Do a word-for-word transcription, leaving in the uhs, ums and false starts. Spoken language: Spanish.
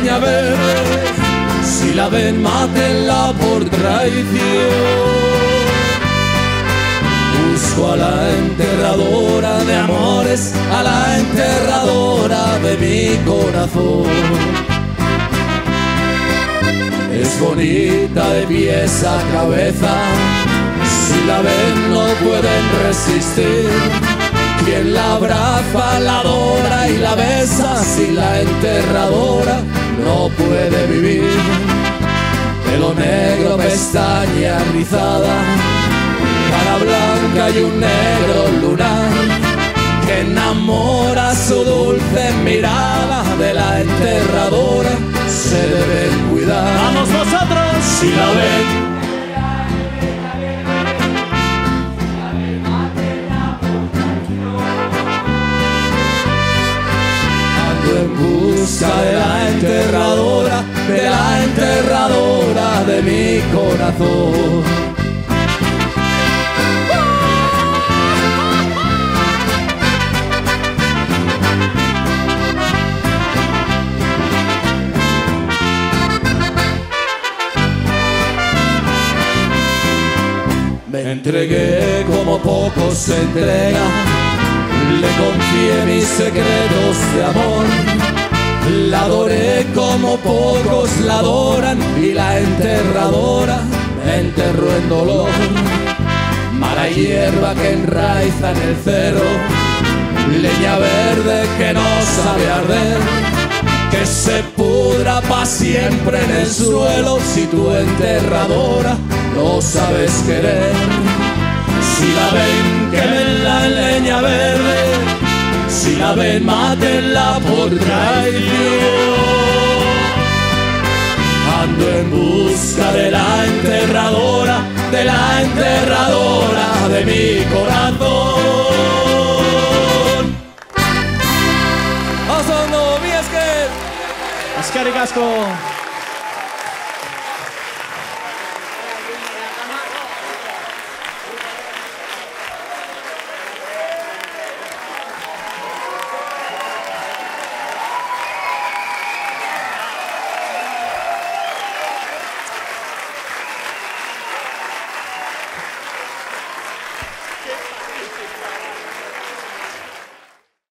leña verde. Si la ven, mátenla por traición. Busco a la enterradora de amores, a la enterradora de mi corazón. Es bonita de pies a cabeza, si la ven no pueden resistir. Quien la abraza, la adora y la besa, si la enterradora no puede vivir. Pelo negro, pestaña rizada, cara blanca y un negro lunar, que enamora su dulce mirada. De la enterradora se deben cuidar. ¡Vamos vosotros! Si la ven, en busca de la enterradora, de la enterradora de mi corazón. Me entregué como pocos se entregan, le confié mis secretos de amor, la adoré como pocos la adoran, y la enterradora me enterró en dolor. Mala hierba que enraiza en el cerro, leña verde que no sabe arder, que se pudra pa' siempre en el suelo si tu enterradora no sabes querer. Si la ven, quémenla en leña verde, si la ven, mátenla por traición. Ando en busca de la enterradora, de la enterradora de mi corazón. Eskerrik asko.